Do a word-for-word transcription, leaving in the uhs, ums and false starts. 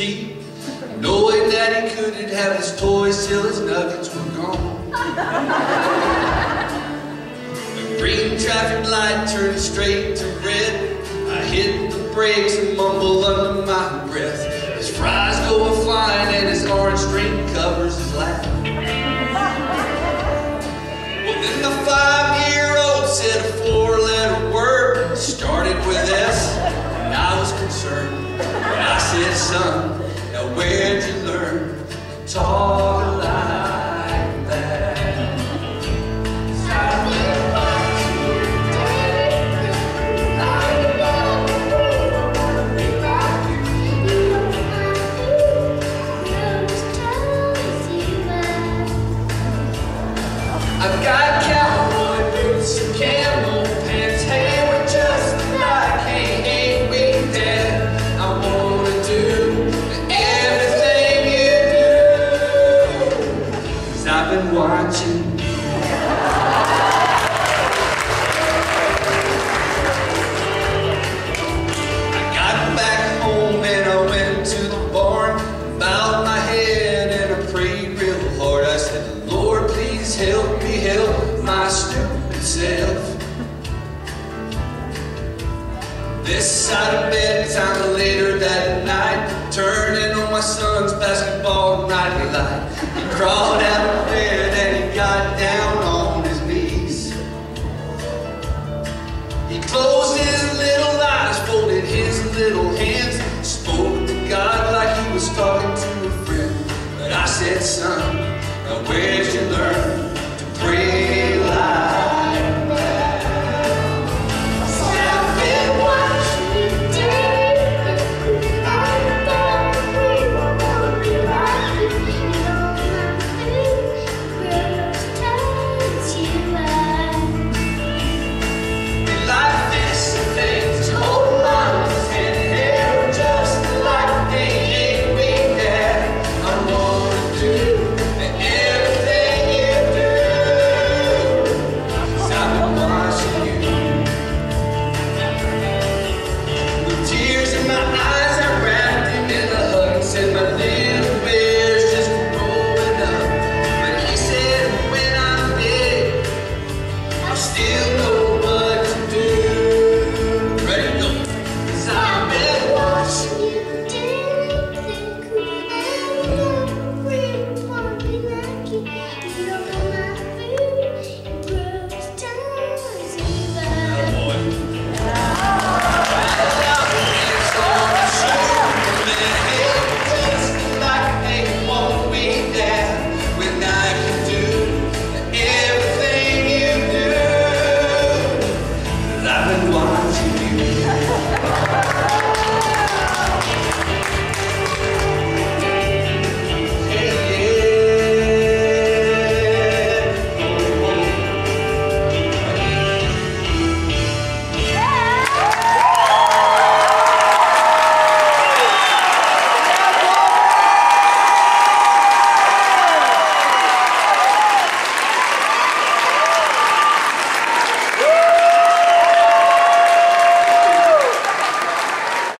seat, knowing that he couldn't have his toys till his nuggets were gone. The green traffic light turned straight to red. I hit the brakes and mumble under my breath. His fries go a-flying and his orange string covers his lap. Well, then the five-year-old said a four-letter word, started with S, and I was concerned. And I said, son, now where'd you learn to talk like that? I've got cowboy boots and camel pants, hey, we're just like, hey, ain't we, Dad? I wanna do everything you do, 'cause I've been watching you. I got back home and I went to the barn, bowed my head and I prayed real hard. I said, Lord, please help me help my stupid self. This side of bedtime later that night, turning on my son's basketball nightly light. He crawled out of bed